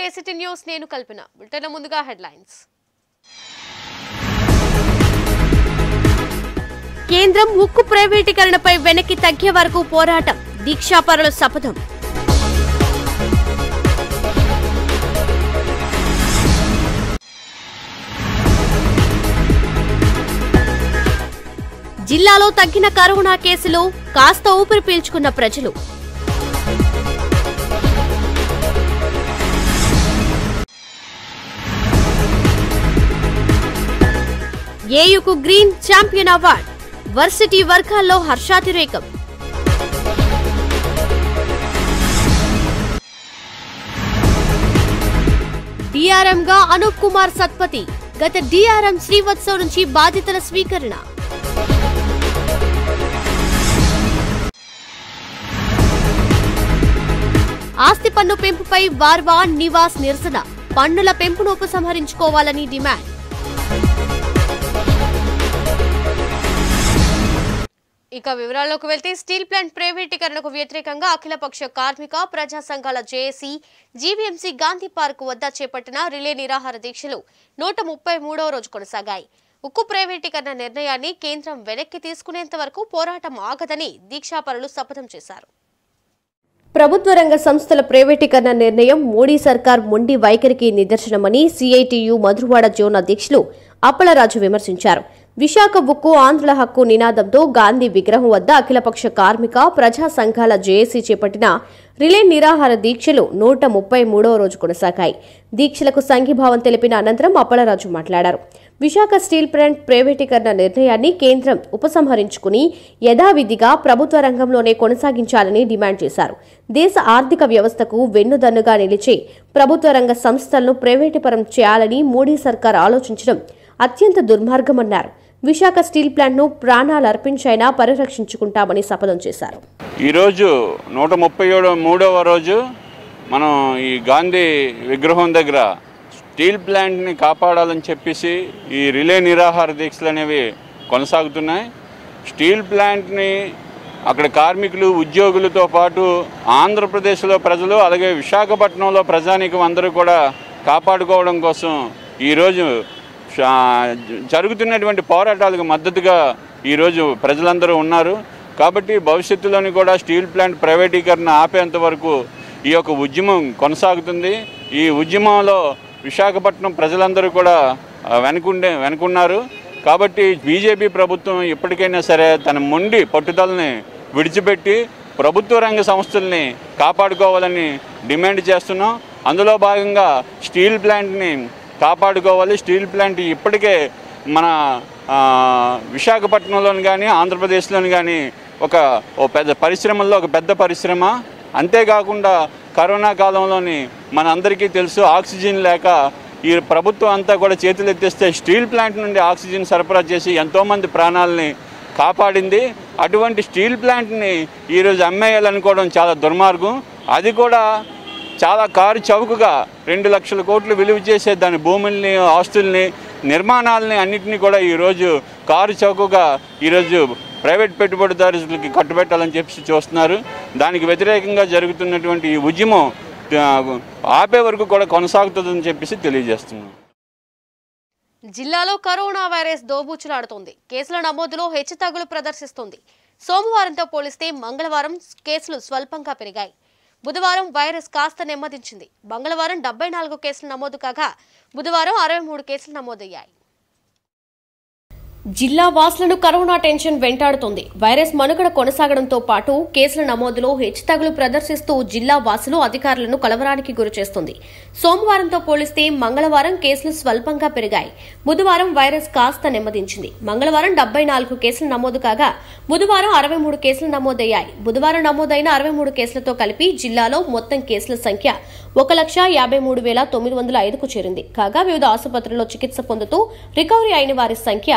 ACT news నేను కల్పన. Bulletin ముందుగా headlines. కేంద్రం ఉక్కు ప్రైవేటీకరణపై వెనక్కి తగ్గే వరకు పోరాటం, దీక్షాపరుల శపథం. జిల్లాలో తగ్గిన కరోనా కేసులు, కాస్త ఊపిరి పీల్చుకున్న ప్రజలు. ఏయుకు గ్రీన్ ఛాంపియన్ అవార్డు, వర్సిటీ వర్గాల్లో హర్షాతిరేకం. డిఆర్ఎంగా అనూప్ కుమార్ సత్పతి, గత డిఆర్ఎం శ్రీవత్సవ్ నుంచి బాధ్యతల స్వీకరణ. ఆస్తి పన్ను పెంపుపై వార్వా నివాస్ నిరసన, పన్నుల పెంపును ఉపసంహరించుకోవాలని డిమాండ్. ఇక వివరాల్లోకి వెళ్తే స్టీల్ ప్లాంట్ ప్రైవేటీకరణకు వ్యతిరేకంగా అఖిలపక్ష కార్మిక ప్రజా సంఘాల జేఏసీ జీవీఎంసీ గాంధీ పార్క్ వద్ద చేపట్టిన రిలే నిరాహార దీక్షలు 133వ రోజు కొనసాగాయి. ఉక్కు ప్రైవేటీకరణ నిర్ణయాన్ని కేంద్రం వెనక్కి తీసుకునేంత వరకు పోరాటం ఆగదని దీక్షాపరులు శపథం చేశారు. ప్రభుత్వ రంగ సంస్థల ప్రైవేటీకరణ నిర్ణయం మోడీ సర్కార్ మొండి వైఖరికి నిదర్శనమని సిఐటియు మధురవాడ జోన్ అధ్యక్షులు అప్పలరాజు విమర్శించారు. విశాఖ ఉక్కు ఆంధ్రుల హక్కు నినాదంతో గాంధీ విగ్రహం వద్ద అఖిలపక్ష కార్మిక ప్రజా సంఘాల జేఏసీ చేపట్టిన రిలే నిరాహార దీక్షలు 133వ రోజు కొనసాగాయి. దీక్షలకు సంఘీభావం తెలిపిన అనంతరం అప్పలరాజు మాట్లాడారు. విశాఖ స్టీల్ ప్లాంట్ ప్రైవేటీకరణ నిర్ణయాన్ని కేంద్రం ఉపసంహరించుకుని యథావిధిగా ప్రభుత్వ రంగంలోనే కొనసాగించాలని డిమాండ్ చేశారు. దేశ ఆర్థిక వ్యవస్థకు వెన్నుదన్నుగా నిలిచే ప్రభుత్వ రంగ సంస్థలను ప్రైవేటీకరణ చేయాలని మోడీ సర్కార్ ఆలోచించడం అత్యంత దుర్మార్గమన్నారు. విశాఖ స్టీల్ ప్లాంట్ను ప్రాణాలర్పించైనా పరిరక్షించుకుంటామని శపథం చేశారు. ఈరోజు 133వ రోజు మనం ఈ గాంధీ విగ్రహం దగ్గర స్టీల్ ప్లాంట్ని కాపాడాలని చెప్పేసి ఈ రిలే నిరాహార దీక్షలు అనేవి కొనసాగుతున్నాయి. స్టీల్ ప్లాంట్ని అక్కడ కార్మికులు ఉద్యోగులతో పాటు ఆంధ్రప్రదేశ్లో ప్రజలు అలాగే విశాఖపట్నంలో ప్రజానీకం అందరూ కూడా కాపాడుకోవడం కోసం ఈరోజు జరుగుతున్నటువంటి పోరాటాలకు మద్దతుగా ఈరోజు ప్రజలందరూ ఉన్నారు. కాబట్టి భవిష్యత్తులోని కూడా స్టీల్ ప్లాంట్ ప్రైవేటీకరణ ఆపేంత వరకు ఈ యొక్క ఉద్యమం కొనసాగుతుంది. ఈ ఉద్యమంలో విశాఖపట్నం ప్రజలందరూ కూడా వెనుకున్నారు. కాబట్టి బీజేపీ ప్రభుత్వం ఇప్పటికైనా సరే తన మొండి పట్టుదలని విడిచిపెట్టి ప్రభుత్వ రంగ సంస్థల్ని కాపాడుకోవాలని డిమాండ్ చేస్తున్నాం. అందులో భాగంగా స్టీల్ ప్లాంట్ని కాపాడుకోవాలి. స్టీల్ ప్లాంట్ ఇప్పటికే మన విశాఖపట్నంలోని కానీ ఆంధ్రప్రదేశ్లోని కానీ ఒక పెద్ద పరిశ్రమల్లో ఒక పెద్ద పరిశ్రమ. అంతేకాకుండా కరోనా కాలంలోని మన అందరికీ తెలుసు ఆక్సిజన్ లేక ఈ ప్రభుత్వం అంతా కూడా చేతులు ఎత్తేస్తే స్టీల్ ప్లాంట్ నుండి ఆక్సిజన్ సరఫరా చేసి ఎంతోమంది ప్రాణాలని కాపాడింది. అటువంటి స్టీల్ ప్లాంట్ని ఈరోజు అమ్మేయాలనుకోవడం చాలా దుర్మార్గం. అది కూడా చాలా కారు చౌకగా 2 లక్షల కోట్లు విలువ చేసే దాని భూముల్ని ఆస్తుల్ని నిర్మాణాలని అన్నింటినీ కూడా ఈరోజు కారు చౌకగా ఈరోజు ప్రైవేట్ పెట్టుబడిదారులకి కట్టుబెట్టాలని చెప్పి చూస్తున్నారు. దానికి వ్యతిరేకంగా జరుగుతున్నటువంటి ఈ ఉద్యమం ఆపే వరకు కూడా కొనసాగుతుందని చెప్పేసి తెలియజేస్తున్నాం. జిల్లాలో కరోనా వైరస్ దోబూచులాడుతోంది. కేసుల నమోదులో హెచ్చుతగ్గులు ప్రదర్శిస్తోంది. సోమవారంతో పోలిస్తే మంగళవారం కేసులు స్వల్పంగా పెరిగాయి. బుధవారం వైరస్ కాస్త నెమ్మదించింది. మంగళవారం 74 కేసులు నమోదు కాగా బుధవారం 63 కేసులు నమోదయ్యాయి. జిల్లా వాసులను కరోనా టెన్షన్ వెంటాడుతోంది. వైరస్ మనుగడ కొనసాగడంతో పాటు కేసుల నమోదులో హెచ్చుతగ్గులు ప్రదర్శిస్తూ జిల్లా వాసులు అధికారులను కలవరానికి గురిచేస్తుంది. సోమవారంతో పోలిస్తే మంగళవారం కేసులు స్వల్పంగా పెరిగాయి. బుధవారం వైరస్ కాస్త నెమ్మదించింది. మంగళవారం 74 కేసులు నమోదు కాగా బుధవారం 63 కేసులు నమోదయ్యాయి. బుధవారం నమోదైన 63 కేసులతో కలిపి జిల్లాలో మొత్తం కేసుల సంఖ్య 1,53,905కు చేరింది. కాగా వివిధ ఆసుపత్రుల్లో చికిత్స పొందుతూ రికవరీ అయిన వారి సంఖ్య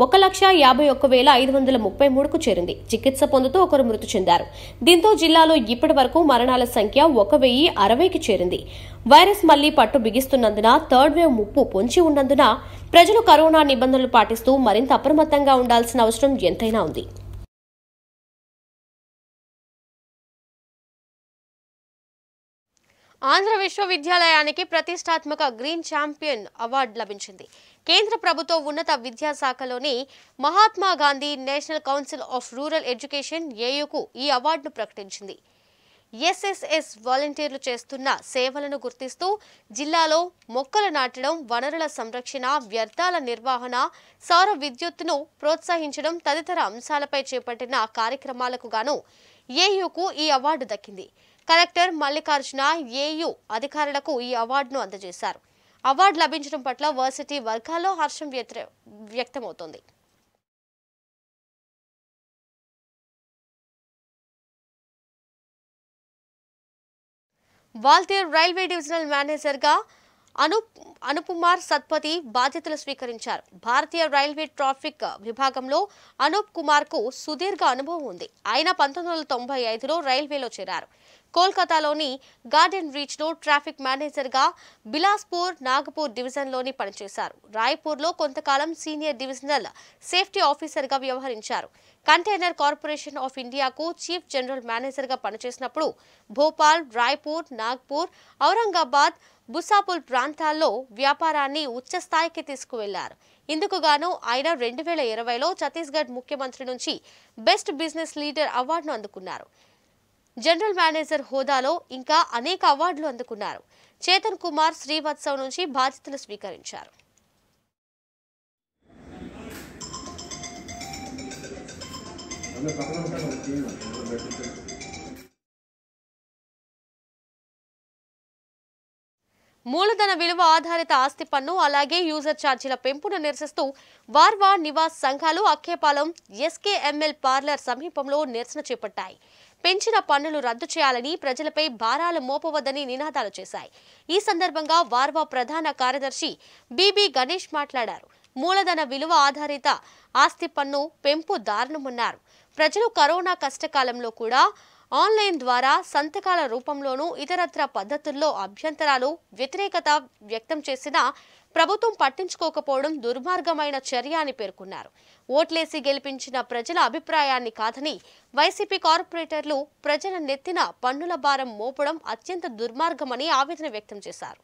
1,51,533కు చేరింది. చికిత్స పొందుతూ ఒకరు మృతి చెందారు. దీంతో జిల్లాలో ఇప్పటి వరకు మరణాల సంఖ్య 1,060కి చేరింది. వైరస్ మళ్లీ పట్టు బిగిస్తున్నందున థర్డ్ వేవ్ ముప్పు పొంచి ఉన్నందున ప్రజలు కరోనా నిబంధనలు పాటిస్తూ మరింత అప్రమత్తంగా ఉండాల్సిన అవసరం ఎంతైనా ఉంది. ఆంధ్ర విశ్వవిద్యాలయానికి ప్రతిష్టాత్మక గ్రీన్ ఛాంపియన్ అవార్డు లభించింది. కేంద్ర ప్రభుత్వ ఉన్నత విద్యాశాఖలోని Mahatma Gandhi National Council of Rural Education ఏయుకు ఈ అవార్డును ప్రకటించింది. ఎస్ఎస్ఎస్ వాలంటీర్లు చేస్తున్న సేవలను గుర్తిస్తూ జిల్లాలో మొక్కలు నాటడం, వనరుల సంరక్షణ, వ్యర్థాల నిర్వహణ, సౌర విద్యుత్తును ప్రోత్సహించడం తదితర అంశాలపై చేపట్టిన కార్యక్రమాలకు గాను ఏయుకు ఈ అవార్డు దక్కింది. కలెక్టర్ మల్లికార్జున ఏయు అధికారులకు ఈ అవార్డును అందజేశారు. అవార్డు లభించడం పట్ల వర్సిటీ వర్గాల్లో హర్షం వ్యక్తమవుతోంది. వాల్తేరు రైల్వే డివిజనల్ మేనేజర్గా అనుపుమార్ సత్పతి బాధ్యతలు స్వీకరించారు. భారతీయ రైల్వే ట్రాఫిక్ విభాగంలో అనూప్ కుమార్ కు సుదీర్ఘ అనుభవం ఉంది. ఆయన 1995లో రైల్వేలో చేరారు. కోల్కతాలోని గార్డెన్ రీచ్ లో ట్రాఫిక్ మేనేజర్గా బిలాస్పూర్, నాగపూర్ డివిజన్లోని పనిచేశారు. రాయ్పూర్లో కొంతకాలం సీనియర్ డివిజనల్ సేఫ్టీ ఆఫీసర్గా వ్యవహరించారు. కంటైనర్ కార్పొరేషన్ ఆఫ్ ఇండియాకు చీఫ్ జనరల్ మేనేజర్గా పనిచేసినప్పుడు భోపాల్, రాయ్పూర్, నాగ్పూర్, ఔరంగాబాద్, బుసాపుల్ ప్రాంతాల్లో వ్యాపారాన్ని ఉచ్చస్థాయికి తీసుకువెళ్లారు. ఇందుకు గాను ఆయన 2020లో ఛత్తీస్గఢ్ ముఖ్యమంత్రి నుంచి బెస్ట్ బిజినెస్ లీడర్ అవార్డును అందుకున్నారు. జనరల్ మేనేజర్ హోదాలో ఇంకా అనేక అవార్డులు అందుకున్నారు. చేతన్ కుమార్ శ్రీవత్సవ్ నుంచి బాధ్యతలు స్వీకరించారు. మూలధన విలువ ఆధారిత ఆస్తి పన్ను అలాగే యూజర్ ఛార్జీల పెంపును నిరసిస్తూ వార్వా నివాస్ సంఘాలు అక్కేపాలెం ఎస్కేఎంఎల్ పార్లర్ సమీపంలో నిరసన చేపట్టాయి. పెంచిన పన్నులు రద్దు చేయాలని, ప్రజలపై భారాలు మోపవద్దని నినాదాలు చేశాయి. ఈ సందర్భంగా వార్వా ప్రధాన కార్యదర్శి బిబి గణేష్ మాట్లాడారు. మూలధన విలువ ఆధారిత ఆస్తి పన్ను పెంపు దారుణమన్నారు. ప్రజలు కరోనా కష్టకాలంలో కూడా ఆన్లైన్ ద్వారా సంతకాల రూపంలోనూ ఇతరత్ర పద్ధతుల్లో అభ్యంతరాలు, వ్యతిరేకత వ్యక్తం చేసినా ప్రభుత్వం పట్టించుకోకపోవడం దుర్మార్గమైన చర్య అని పేర్కొన్నారు. ఓట్లేసి గెలిపించిన ప్రజల అభిప్రాయాన్ని కాదని వైసీపీ కార్పొరేటర్లు ప్రజల నెత్తిన పన్నుల భారం మోపడం అత్యంత దుర్మార్గమని ఆవేదన వ్యక్తం చేశారు.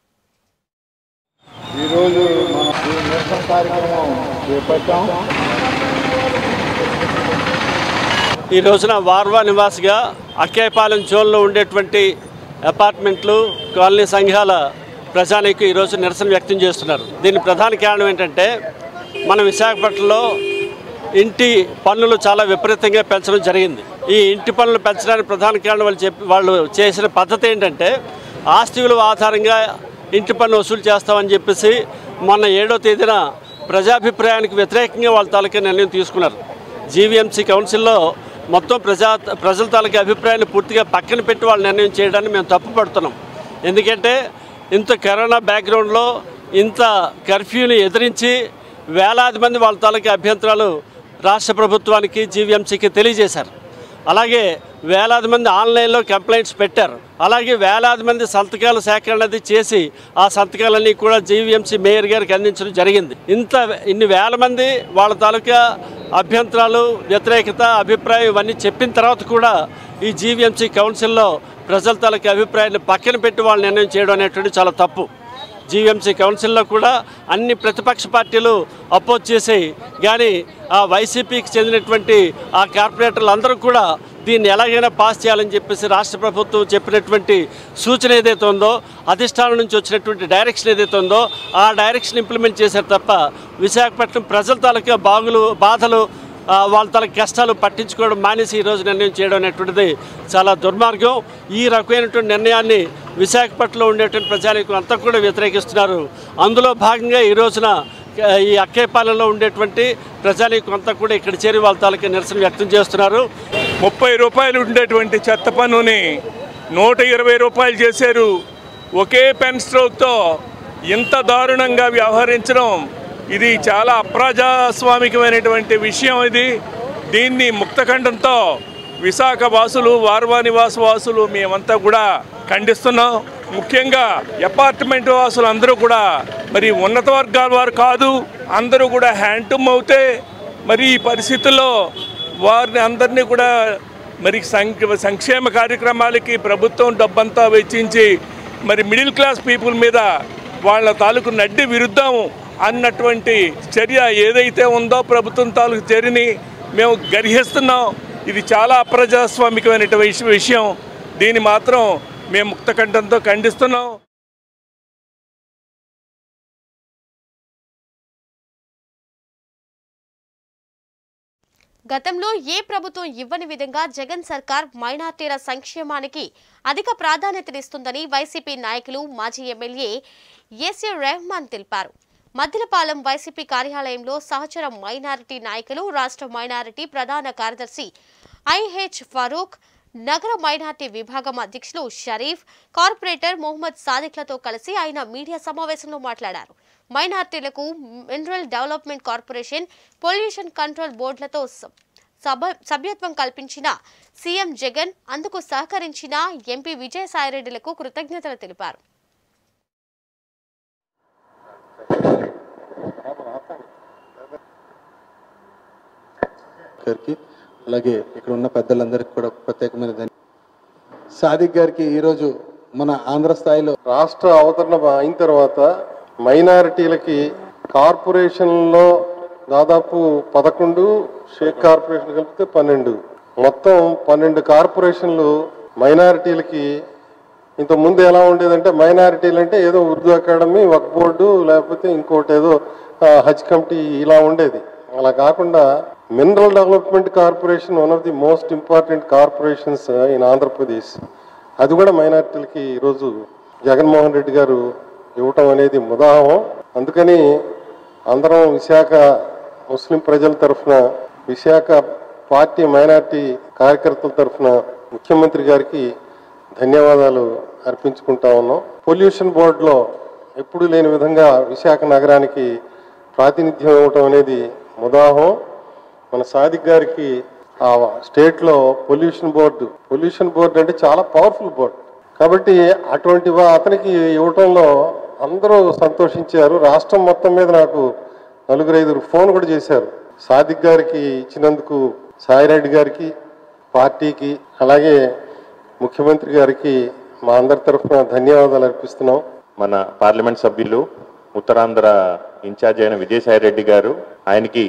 ఈ రోజున వార్వా నివాసిగా అక్కేపాలెం జోన్లో ఉండేటువంటి అపార్ట్మెంట్లు, కాలనీ సంఘాల ప్రజానికి ఈరోజు నిరసన వ్యక్తం చేస్తున్నారు. దీని ప్రధాన కారణం ఏంటంటే మన విశాఖపట్నంలో ఇంటి పన్నులు చాలా విపరీతంగా పెంచడం జరిగింది. ఈ ఇంటి పన్నులు పెంచడానికి ప్రధాన కారణం వాళ్ళు చేసిన పద్ధతి ఏంటంటే ఆస్తి విలువ ఆధారంగా ఇంటి పన్ను వసూలు చేస్తామని చెప్పేసి మొన్న 7వ తేదీన ప్రజాభిప్రాయానికి వ్యతిరేకంగా వాళ్ళ తాలూకా నిర్ణయం తీసుకున్నారు. జీవీఎంసీ కౌన్సిల్లో మొత్తం ప్రజల తాలూకా అభిప్రాయాన్ని పూర్తిగా పక్కన పెట్టి వాళ్ళు నిర్ణయం చేయడాన్ని మేము తప్పుపడుతున్నాం. ఎందుకంటే ఇంత కరోనా బ్యాక్గ్రౌండ్లో ఇంత కర్ఫ్యూని ఎదిరించి వేలాది మంది వాళ్ళ తాలూకా అభ్యంతరాలు రాష్ట్ర ప్రభుత్వానికి, జీవీఎంసీకి తెలియజేశారు. అలాగే వేలాది మంది ఆన్లైన్లో కంప్లైంట్స్ పెట్టారు. అలాగే వేలాది మంది సంతకాల సేకరణ చేసి ఆ సంతకాలన్నీ కూడా జీవీఎంసీ మేయర్ గారికి అందించడం జరిగింది. ఇన్ని వేల మంది వాళ్ళ తాలూకా అభ్యంతరాలు, వ్యతిరేకత, అభిప్రాయం ఇవన్నీ చెప్పిన తర్వాత కూడా ఈ జీవీఎంసీ కౌన్సిల్లో ప్రజల తాలూకా అభిప్రాయాన్ని పక్కన పెట్టి వాళ్ళు నిర్ణయం చేయడం అనేటువంటి చాలా తప్పు. జీవీఎంసీ కౌన్సిల్లో కూడా అన్ని ప్రతిపక్ష పార్టీలు అపోజ్ చేసాయి. కానీ ఆ వైసీపీకి చెందినటువంటి ఆ కార్పొరేటర్లు అందరూ కూడా దీన్ని ఎలాగైనా పాస్ చేయాలని చెప్పేసి రాష్ట్ర ప్రభుత్వం చెప్పినటువంటి సూచన ఏదైతే ఉందో, అధిష్టానం నుంచి వచ్చినటువంటి డైరెక్షన్ ఏదైతే ఉందో ఆ డైరెక్షన్ ఇంప్లిమెంట్ చేశారు తప్ప విశాఖపట్నం ప్రజల తాలూకా బాధలు, వాళ్ళ తాలూకా కష్టాలు పట్టించుకోవడం మానేసి ఈరోజు నిర్ణయం చేయడం అనేటువంటిది చాలా దుర్మార్గం. ఈ రకమైనటువంటి నిర్ణయాన్ని విశాఖపట్నంలో ఉండేటువంటి ప్రజానికి అంతా కూడా వ్యతిరేకిస్తున్నారు. అందులో భాగంగా ఈ రోజున ఈ అక్కేపాలెంలో ఉండేటువంటి ప్రజానికి అంతా కూడా ఇక్కడ చేరి వాళ్ళ తాలూకా నిరసన వ్యక్తం చేస్తున్నారు. 30 రూపాయలు ఉండేటువంటి చెత్త పన్నుని 120 రూపాయలు చేశారు. ఒకే పెన్ స్ట్రోక్తో ఇంత దారుణంగా వ్యవహరించడం ఇది చాలా అప్రజాస్వామికమైనటువంటి విషయం. దీన్ని ముక్తఖండంతో విశాఖ వాసులు, వార్వా నివాస వాసులు మేమంతా కూడా ఖండిస్తున్నాం. ముఖ్యంగా అపార్ట్మెంట్ వాసులు అందరూ కూడా మరి ఉన్నత వర్గాల వారు కాదు, అందరూ కూడా హ్యాండ్ టు మౌతే. మరి ఈ పరిస్థితుల్లో వారిని అందరినీ కూడా మరి సంక్షేమ కార్యక్రమాలకి ప్రభుత్వం డబ్బంతా వెచ్చించి మరి మిడిల్ క్లాస్ పీపుల్ మీద వాళ్ళ తాలూకు నడ్డి విరుద్ధం అన్నటువంటి చర్య ఏదైతే ఉందో ప్రభుత్వం తాలూకు చర్యని మేము గర్హిస్తున్నాం. ఇది చాలా అప్రజాస్వామికమైనటువంటి విషయం. దీన్ని మాత్రం మేము ముక్తకంఠంతో ఖండిస్తున్నాం. గతంలో ఏ ప్రభుత్వం ఇవ్వని విధంగా జగన్ సర్కార్ మైనార్టీల సంక్షేమానికి అధిక ప్రాధాన్యతనిస్తుందని వైసీపీ నాయకులు మాజీ ఎమ్మెల్యే ఏసీ రెహమాన్ తెలిపారు. మద్దిలపాలెం వైసీపీ కార్యాలయంలో సహచర మైనారిటీ నాయకులు, రాష్ట్ర మైనారిటీ ప్రధాన కార్యదర్శి ఐహెచ్ ఫరూక్, నగర మైనార్టీ విభాగం అధ్యక్షులు షరీఫ్, కార్పొరేటర్ మొహమ్మద్ సాదిక్లతో కలిసి ఆయన మీడియా సమావేశంలో మాట్లాడారు. మైనార్టీలకు mineral development corporation, pollution control బోర్డులతో సభ్యత్వం కల్పించిన సీఎం జగన్, అందుకు సహకరించిన ఎంపీ విజయసాయిరెడ్డిలకు కృతజ్ఞతలు తెలిపారు. అలాగే ఇక్కడ ఉన్న పెద్దలందరికీ కూడా ప్రత్యేకమైన ధన్యవాదాలు. సాదిక్ గారికి ఈరోజు మన ఆంధ్ర స్థాయిలో రాష్ట్ర అవతరణ అయిన తర్వాత మైనారిటీలకి కార్పొరేషన్లో దాదాపు 11, షేక్ కార్పొరేషన్ కలిపితే 12, మొత్తం 12 కార్పొరేషన్లు మైనారిటీలకి. ఇంతకుముందు ఎలా ఉండేదంటే మైనారిటీలు అంటే ఏదో ఉర్దూ అకాడమీ, వక్ఫ్ బోర్డు, లేకపోతే ఇంకోటి ఏదో హజ్ కమిటీ ఇలా ఉండేది. అలా కాకుండా mineral development corporation one of the most important corporations in Andhra Pradesh. అది కూడా మైనారిటీలకి ఈరోజు జగన్మోహన్ రెడ్డి గారు ఇవ్వటం అనేది ముదాహం. అందుకని అందరం విశాఖ ముస్లిం ప్రజల తరఫున, విశాఖ పార్టీ మైనారిటీ కార్యకర్తల తరఫున ముఖ్యమంత్రి గారికి ధన్యవాదాలు అర్పించుకుంటా ఉన్నాం. పొల్యూషన్ బోర్డులో ఎప్పుడు లేని విధంగా విశాఖ నగరానికి ప్రాతినిధ్యం ఇవ్వటం అనేది ముదాహం. మన సాదిక్ గారికి ఆ స్టేట్లో పొల్యూషన్ బోర్డు అంటే చాలా పవర్ఫుల్ బోర్డు కాబట్టి అటువంటి అతనికి ఇవ్వటంలో అందరూ సంతోషించారు. రాష్ట్రం మొత్తం మీద నాకు 4-5 ఫోన్ కూడా చేశారు. సాదిక్ గారికి ఇచ్చినందుకు సాయిరెడ్డి గారికి, పార్టీకి, అలాగే ముఖ్యమంత్రి గారికి మా అందరి తరఫున ధన్యవాదాలు అర్పిస్తున్నాం. మన పార్లమెంట్ సభ్యులు, ఉత్తరాంధ్ర ఇన్ఛార్జ్ అయిన విజయసాయిరెడ్డి గారు, ఆయనకి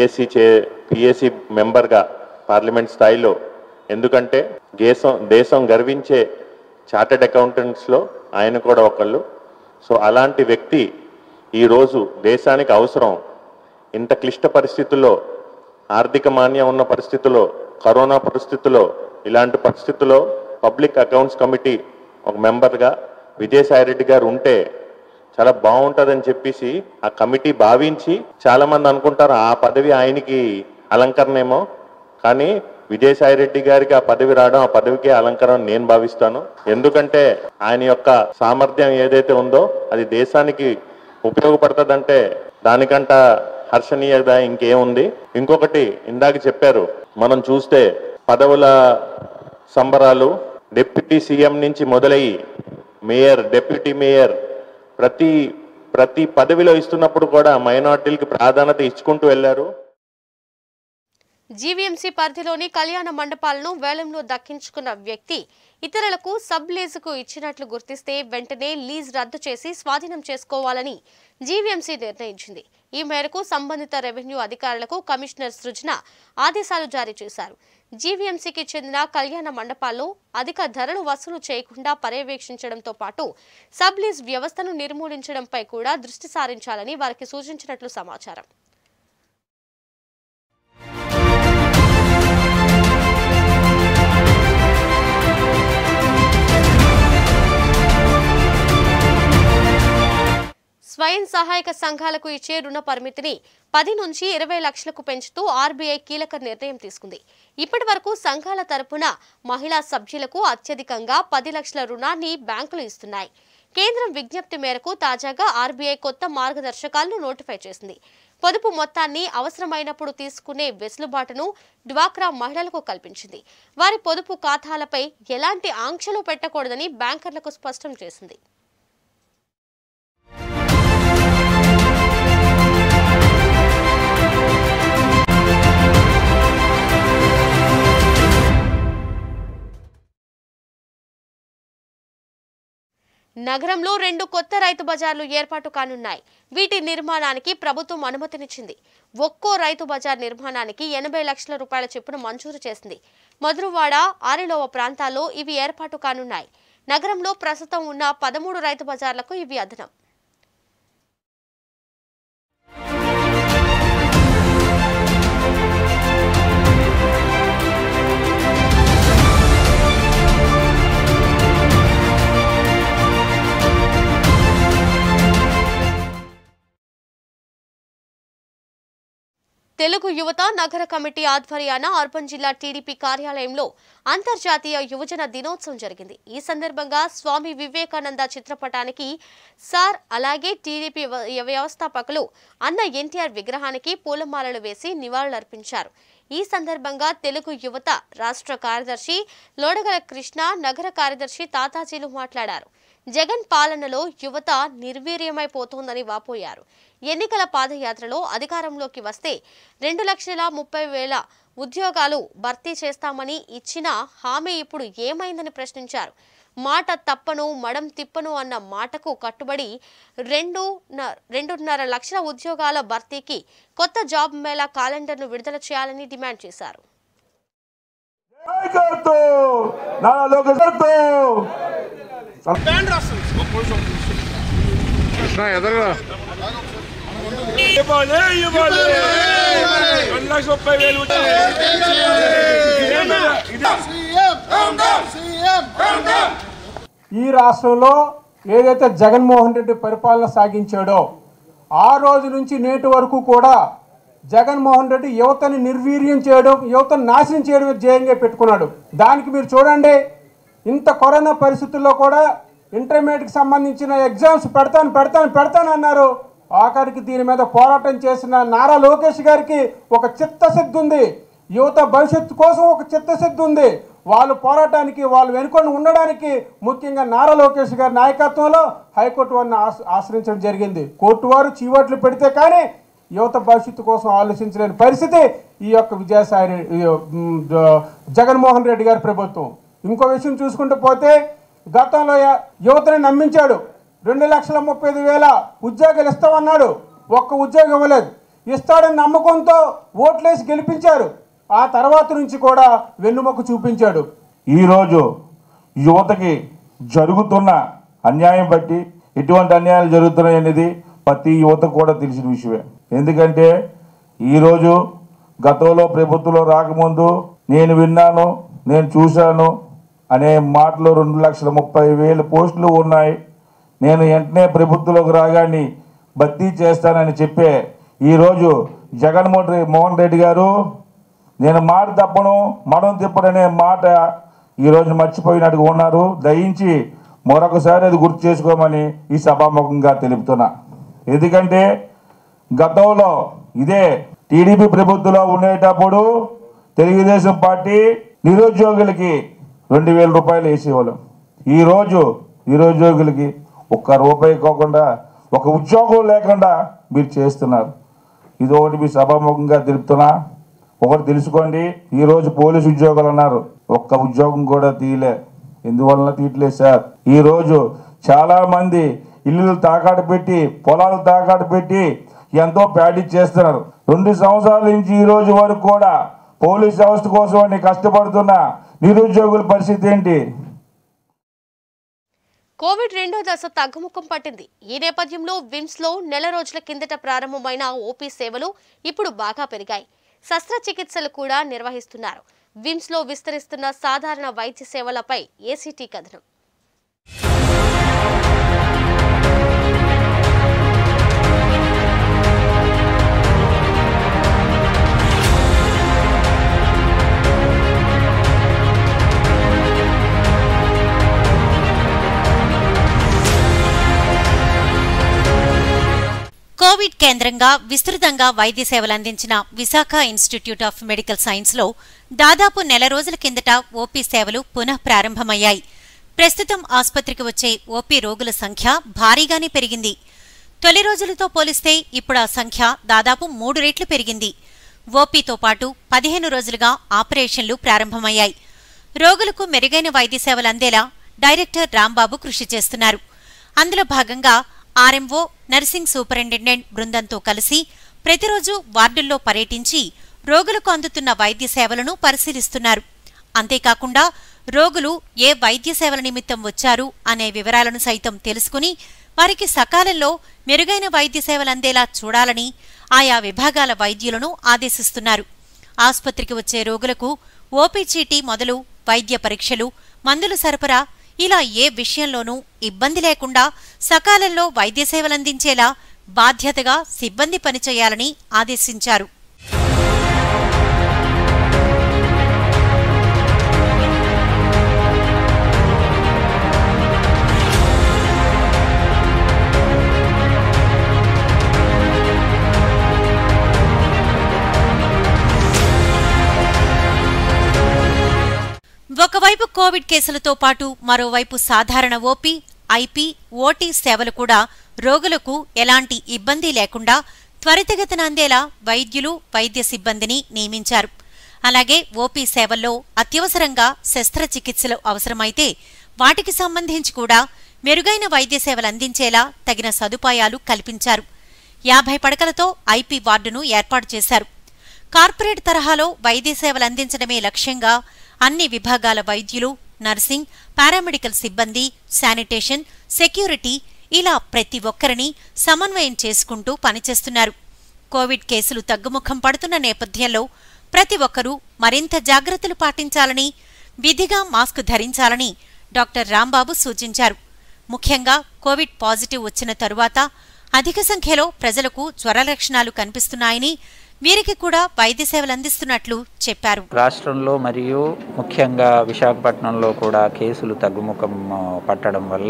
పిఎస్సి మెంబర్గా పార్లమెంట్ స్థాయిలో, ఎందుకంటే దేశం గర్వించే చార్టెడ్ అకౌంటెంట్స్లో ఆయన కూడా ఒకళ్ళు. సో అలాంటి వ్యక్తి ఈరోజు దేశానికి అవసరం. ఇంత క్లిష్ట పరిస్థితుల్లో, ఆర్థిక మాన్యం ఉన్న పరిస్థితుల్లో, కరోనా పరిస్థితుల్లో, ఇలాంటి పరిస్థితుల్లో పబ్లిక్ అకౌంట్స్ కమిటీ ఒక మెంబర్గా విజయసాయిరెడ్డి గారు ఉంటే చాలా బాగుంటుందని చెప్పేసి ఆ కమిటీ భావించి, చాలామంది అనుకుంటారు ఆ పదవి ఆయనకి అలంకరణేమో, కానీ విజయసాయిరెడ్డి గారికి ఆ పదవి రావడం, ఆ పదవికి అలంకరణ నేను భావిస్తాను. ఎందుకంటే ఆయన యొక్క సామర్థ్యం ఏదైతే ఉందో అది దేశానికి ఉపయోగపడుతుందంటే దానికంట హర్షణీయత ఇంకేముంది. ఇంకొకటి ఇందాక చెప్పారు, మనం చూస్తే పదవుల సంబరాలు డిప్యూటీ సీఎం నుంచి మొదలయ్యి మేయర్, డిప్యూటీ మేయర్, ప్రతి పదవిలో ఇస్తున్నప్పుడు కూడా మైనార్టీలకు ప్రాధాన్యత ఇచ్చుకుంటూ వెళ్లారు. జీవీఎంసీ పరిధిలోని కళ్యాణ మండపాలను వేలంలో దక్కించుకున్న వ్యక్తి ఇతరులకు సబ్ లీజుకు ఇచ్చినట్లు గుర్తిస్తే వెంటనే లీజ్ రద్దు చేసి స్వాధీనం చేసుకోవాలని జీవీఎంసీ నిర్ణయించింది. ఈ మేరకు సంబంధిత రెవెన్యూ అధికారులకు కమిషనర్ సృజన ఆదేశాలు జారీ చేశారు. జీవీఎంసీకి చెందిన కళ్యాణ మండపాల్లో అధిక ధరలు వసూలు చేయకుండా పర్యవేక్షించడంతో పాటు సబ్ లీజ్ వ్యవస్థను నిర్మూలించడంపై కూడా దృష్టి సారించాలని వారికి సూచించినట్లు సమాచారం. స్వయం సహాయక సంఘాలకు ఇచ్చే రుణ పరిమితిని 10 నుంచి 20 లక్షలకు పెంచుతూ ఆర్బీఐ కీలక నిర్ణయం తీసుకుంది. ఇప్పటి వరకు సంఘాల తరపున మహిళా సభ్యులకు అత్యధికంగా 10 లక్షల రుణాన్ని బ్యాంకులు ఇస్తున్నాయి. కేంద్రం విజ్ఞప్తి మేరకు తాజాగా ఆర్బీఐ కొత్త మార్గదర్శకాలను నోటిఫై చేసింది. పొదుపు మొత్తాన్ని అవసరమైనప్పుడు తీసుకునే వెసులుబాటును డ్వాక్రా మహిళలకు కల్పించింది. వారి పొదుపు ఖాతాలపై ఎలాంటి ఆంక్షలు పెట్టకూడదని బ్యాంకర్లకు స్పష్టం చేసింది. నగరంలో 2 కొత్త రైతు బజార్లు ఏర్పాటు కానున్నాయి. వీటి నిర్మాణానికి ప్రభుత్వం అనుమతినిచ్చింది. ఒక్కో రైతు బజార్ నిర్మాణానికి 80 లక్షల రూపాయల చొప్పున మంజూరు చేసింది. మధురవాడ, ఆరిలోవ ప్రాంతాల్లో ఇవి ఏర్పాటు కానున్నాయి. నగరంలో ప్రస్తుతం ఉన్న 13 రైతు బజార్లకు ఇవి అదనం. తెలుగు యువత నగర కమిటీ ఆధ్వర్యాన అర్బన్ జిల్లా టీడీపీ కార్యాలయంలో అంతర్జాతీయ యువజన దినోత్సవం జరిగింది. ఈ సందర్భంగా స్వామి వివేకానంద చిత్రపటానికి సార్ అలాగే టీడీపీ వ్యవస్థాపకులు అన్న ఎన్టీఆర్ విగ్రహానికి పూలమాలలు వేసి నివాళులర్పించారు. ఈ సందర్భంగా తెలుగు యువత రాష్ట్ర కార్యదర్శి లోడగల కృష్ణ, నగర కార్యదర్శి తాతాజీలు మాట్లాడారు. జగన్ పాలనలో యువత నిర్వీర్యమైపోతోందని వాపోయారు. ఎన్నికల పాదయాత్రలో అధికారంలోకి వస్తే 2,30,000 ఉద్యోగాలు భర్తీ చేస్తామని ఇచ్చిన హామీ ఇప్పుడు ఏమైందని ప్రశ్నించారు. మాట తప్పను మడం తిప్పను అన్న మాటకు కట్టుబడి 2.5 లక్షల ఉద్యోగాల భర్తీకి కొత్త జాబ్ మేళా క్యాలెండర్ను విడుదల చేయాలని డిమాండ్ చేశారు. ఈ రాష్ట్రంలో ఏదైతే జగన్మోహన్ రెడ్డి పరిపాలన సాగించాడో ఆ రోజు నుంచి నేటి వరకు కూడా జగన్మోహన్ రెడ్డి యువతని నిర్వీర్యం చేయడం, యువతను నాశనం చేయడం ధ్యేయంగా పెట్టుకున్నాడు. దానికి మీరు చూడండి, ఇంత కరోనా పరిస్థితుల్లో కూడా ఇంటర్మీడియట్కి సంబంధించిన ఎగ్జామ్స్ పెడతాను అన్నారు. ఆఖరికి దీని మీద పోరాటం చేసిన నారా లోకేష్ గారికి ఒక చిత్తశుద్ధి ఉంది. యువత భవిష్యత్తు కోసం ఒక చిత్తశుద్ధి ఉంది. వాళ్ళు పోరాటానికి, వాళ్ళు వెనుకొని ఉండడానికి ముఖ్యంగా నారా లోకేష్ గారి నాయకత్వంలో హైకోర్టు వారిని ఆశ్రయించడం జరిగింది. కోర్టు వారు చీవట్లు పెడితే కానీ యువత భవిష్యత్తు కోసం ఆలోచించలేని పరిస్థితి ఈ యొక్క జగన్మోహన్ రెడ్డి గారి ప్రభుత్వం. ఇంకో విషయం చూసుకుంటూ పోతే గతంలో యువతని నమ్మించాడు. 2,35,000 ఉద్యోగాలు ఇస్తామన్నాడు. ఒక్క ఉద్యోగం ఇవ్వలేదు. ఇస్తాడని నమ్మకంతో ఓట్లేసి గెలిపించారు. ఆ తర్వాత నుంచి కూడా వెన్నుమొక్క చూపించాడు. ఈరోజు యువతకి జరుగుతున్న అన్యాయం బట్టి ఎటువంటి అన్యాయాలు జరుగుతున్నాయి అనేది ప్రతి యువతకు కూడా తెలిసిన విషయమే. ఎందుకంటే ఈరోజు గతంలో ప్రభుత్వంలో రాకముందు నేను విన్నాను, నేను చూశాను అనే మాటలు 2,30,000 పోస్టులు ఉన్నాయి, నేను వెంటనే ప్రభుత్వంలోకి రాగానే భర్తీ చేస్తానని చెప్పే ఈరోజు జగన్మోహన్ రెడ్డి గారు నేను మాట తప్పను మడం తిప్పడనే మాట ఈరోజు మర్చిపోయినట్టుగా ఉన్నారు. దయించి మరొకసారి అది గుర్తు చేసుకోమని ఈ సభాముఖంగా తెలుపుతున్నా. ఎందుకంటే గతంలో ఇదే టీడీపీ ప్రభుత్వంలో ఉండేటప్పుడు తెలుగుదేశం పార్టీ నిరుద్యోగులకి 2,000 రూపాయలు వేసేవాళ్ళం. ఈరోజు నిరుద్యోగులకి ఒక్క రూపాయి కాకుండా, ఒక ఉద్యోగం లేకుండా మీరు చేస్తున్నారు. ఇది ఒకటి మీ సభాముఖంగా తెలుపుతున్నా. ఒకటి తెలుసుకోండి, ఈరోజు పోలీసు ఉద్యోగాలు అన్నారు, ఒక్క ఉద్యోగం కూడా తీయలే. ఎందువలన తీయట్లేదు సార్? ఈరోజు చాలామంది ఇల్లు తాకాటు పెట్టి, పొలాలు తాకాటు పెట్టి ఎంతో ప్రాక్టీస్ చేస్తున్నారు. 2 సంవత్సరాల నుంచి ఈ రోజు వరకు కూడా పోలీస్ వ్యవస్థ కోసం అని కష్టపడుతున్న నిరుద్యోగుల పరిస్థితి ఏంటి? కోవిడ్ 2వ దశ తగ్గుముఖం పట్టింది. ఈ నేపథ్యంలో విమ్స్ లో నెల రోజుల కిందట ప్రారంభమైన ఓపీ సేవలు ఇప్పుడు బాగా పెరిగాయి. శస్త్రచికిత్సలు కూడా నిర్వహిస్తున్నారు. విమ్స్ లో విస్తరిస్తున్న సాధారణ వైద్య సేవలపై ఏసీటీ కథనం. కోవిడ్ కేంద్రంగా విస్తృతంగా వైద్య సేవలు అందించిన విశాఖ ఇన్స్టిట్యూట్ ఆఫ్ మెడికల్ సైన్స్లో దాదాపు నెల రోజుల కిందట ఓపీ సేవలు పునః ప్రారంభమయ్యాయి. ప్రస్తుతం ఆసుపత్రికి వచ్చే ఓపీ రోగుల సంఖ్య భారీగానే పెరిగింది. తొలి రోజులతో పోలిస్తే ఇప్పుడు ఆ సంఖ్య దాదాపు 3 రెట్లు పెరిగింది. ఓపీతో పాటు 15 రోజులుగా ఆపరేషన్లు ప్రారంభమయ్యాయి. రోగులకు మెరుగైన వైద్య సేవలు అందేలా డైరెక్టర్ రాంబాబు కృషి చేస్తున్నారు. అందులో భాగంగా ఆర్ఎంఓ, నర్సింగ్ సూపరింటెండెంట్ బృందంతో కలిసి ప్రతిరోజు వార్డుల్లో పర్యటించి రోగులకు అందుతున్న వైద్య సేవలను పరిశీలిస్తున్నారు. అంతేకాకుండా రోగులు ఏ వైద్య సేవల నిమిత్తం వచ్చారు అనే వివరాలను సైతం తెలుసుకుని వారికి సకాలంలో మెరుగైన వైద్య సేవలు అందేలా చూడాలని ఆయా విభాగాల వైద్యులను ఆదేశిస్తున్నారు. ఆసుపత్రికి వచ్చే రోగులకు ఓపీ చీటీ మొదలు వైద్య పరీక్షలు, మందుల సరఫరా ఇలా ఏ విషయంలోనూ ఇబ్బంది లేకుండా సకాలంలో వైద్య సేవలందించేలా బాధ్యతగా సిబ్బంది పనిచేయాలని ఆదేశించారు. ఒకవైపు కోవిడ్ కేసులతో పాటు మరోవైపు సాధారణ ఓపీ, ఐపీ, ఓటీ సేవలు కూడా రోగులకు ఎలాంటి ఇబ్బంది లేకుండా త్వరితగతిన అందేలా వైద్యులు, వైద్య సిబ్బందిని నియమించారు. అలాగే ఓపీ సేవల్లో అత్యవసరంగా శస్త్రచికిత్సలు అవసరమైతే వాటికి సంబంధించి కూడా మెరుగైన వైద్య సేవలు అందించేలా తగిన సదుపాయాలు కల్పించారు. 50 పడకలతో ఐపీ వార్డును ఏర్పాటు చేశారు. కార్పొరేట్ తరహాలో వైద్య సేవలు అందించడమే లక్ష్యంగా అన్ని విభాగాల వైద్యులు, నర్సింగ్, పారామెడికల్ సిబ్బంది, శానిటేషన్, సెక్యూరిటీ ఇలా ప్రతి ఒక్కరిని సమన్వయం చేసుకుంటూ పనిచేస్తున్నారు. కోవిడ్ కేసులు తగ్గుముఖం పడుతున్న నేపథ్యంలో ప్రతి ఒక్కరూ మరింత జాగ్రత్తలు పాటించాలని, విధిగా మాస్క్ ధరించాలని డాక్టర్ రాంబాబు సూచించారు. ముఖ్యంగా కోవిడ్ పాజిటివ్ వచ్చిన తరువాత అధిక సంఖ్యలో ప్రజలకు జ్వర లక్షణాలు కనిపిస్తున్నాయని, వీరికి కూడా వైద్య సేవలు అందిస్తున్నట్లు చెప్పారు. రాష్ట్రంలో మరియు ముఖ్యంగా విశాఖపట్నంలో కూడా కేసులు తగ్గుముఖం పట్టడం వల్ల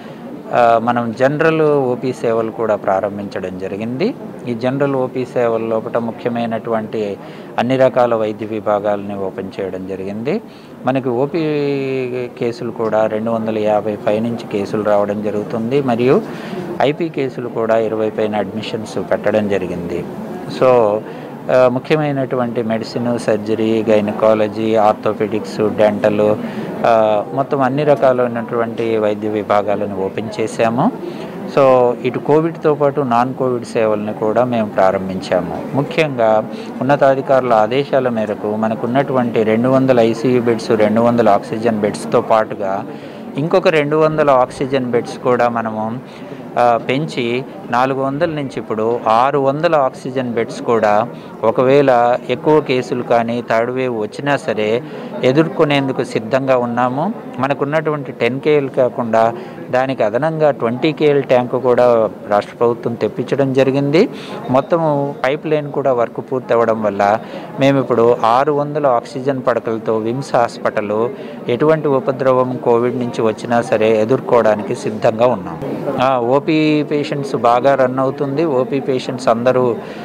మనం జనరల్ ఓపీ సేవలు కూడా ప్రారంభించడం జరిగింది. ఈ జనరల్ ఓపీ సేవల లోపల ముఖ్యమైనటువంటి అన్ని రకాల వైద్య విభాగాలని ఓపెన్ చేయడం జరిగింది. మనకి ఓపీ కేసులు కూడా 250 పైనుంచి కేసులు రావడం జరుగుతుంది. మరియు ఐపీ కేసులు కూడా 20 పైన అడ్మిషన్స్ పెట్టడం జరిగింది. సో ముఖ్యమైనటువంటి medicine, surgery, gynaecology, orthopaedics, dental మొత్తం అన్ని రకాలైనటువంటి వైద్య విభాగాలను ఓపెన్ చేశాము. సో ఇటు కోవిడ్తో పాటు నాన్ కోవిడ్ సేవలను కూడా మేము ప్రారంభించాము. ముఖ్యంగా ఉన్నతాధికారుల ఆదేశాల మేరకు మనకున్నటువంటి 200 ఐసీయూ బెడ్స్, 200 ఆక్సిజన్ బెడ్స్తో పాటుగా ఇంకొక 200 ఆక్సిజన్ బెడ్స్ కూడా మనము పెంచి 400 నుంచి ఇప్పుడు 600 ఆక్సిజన్ బెడ్స్ కూడా ఒకవేళ ఎక్కువ కేసులు కానీ థర్డ్ వేవ్ వచ్చినా సరే ఎదుర్కొనేందుకు సిద్ధంగా ఉన్నాము. మనకున్నటువంటి 10 KL కాకుండా దానికి అదనంగా 20 KL ట్యాంకు కూడా రాష్ట్ర ప్రభుత్వం తెప్పించడం జరిగింది. మొత్తము పైప్ లైన్ కూడా వర్క్ పూర్తి అవ్వడం వల్ల మేము ఇప్పుడు 600 ఆక్సిజన్ పడకలతో విమ్స్ హాస్పిటల్ ఎటువంటి ఉపద్రవం కోవిడ్ నుంచి వచ్చినా సరే ఎదుర్కోవడానికి సిద్ధంగా ఉన్నాం. ఓపీ పేషెంట్స్ బాగా రన్ అవుతుంది. ఓపీ పేషెంట్స్ అందరూ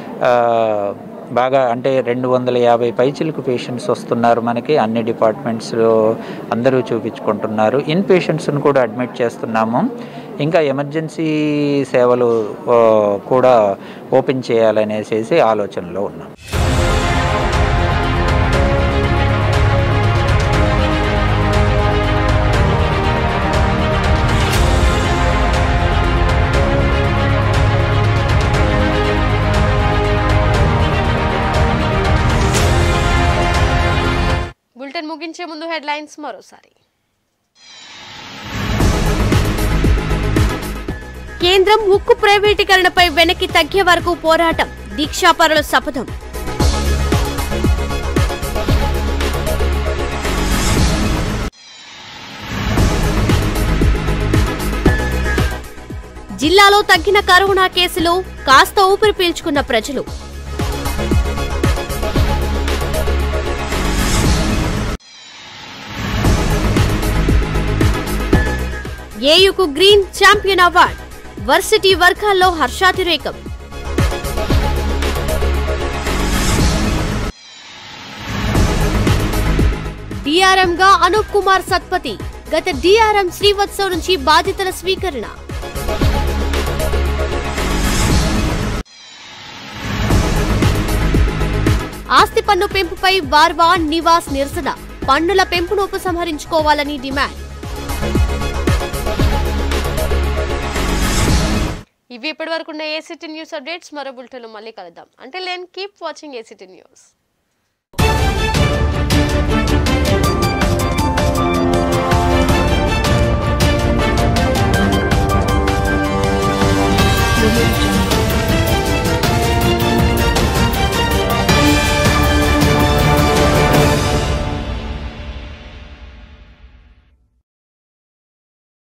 బాగా అంటే 250 పైచిలకు పేషెంట్స్ వస్తున్నారు. మనకి అన్ని డిపార్ట్మెంట్స్లో అందరూ చూపించుకుంటున్నారు. ఇన్ పేషెంట్స్ను కూడా అడ్మిట్ చేస్తున్నాము. ఇంకా ఎమర్జెన్సీ సేవలు కూడా ఓపెన్ చేయాలనేసి ఆలోచనలో ఉన్నాం. బులెటిన్ ముగించే ముందు హెడ్లైన్స్ మరోసారి. కేంద్రం ఉక్కు ప్రైవేటీకరణపై వెనక్కి తగ్గే వరకు పోరాటం, దీక్షాపరుల శపథం. జిల్లాలో తగ్గిన కరోనా కేసులు, కాస్త ఊపిరి పీల్చుకున్న ప్రజలు. ఏయుకు గ్రీన్ ఛాంపియన్ అవార్డ్, వర్సిటీ వర్గాల్లో హర్షాతిరేకం. డిఆర్ఎం గా అనూప్ కుమార్ సత్పతి, గత డిఆర్ఎం శ్రీవత్సవ్ నుంచి బాధ్యతల స్వీకరణ. ఆస్తి పన్ను పెంపుపై వార్వా నివాస్ నిరసన, పన్నుల పెంపును ఉపసంహరించుకోవాలని డిమాండ్. ఇవి ఇప్పటివరకు ఉన్న ఏసీటీ న్యూస్ అప్డేట్స్. మరో బులెటిన్లో మళ్ళీ కలుద్దాం. అంటే కీప్ వాచింగ్ ఏసీటీ న్యూస్.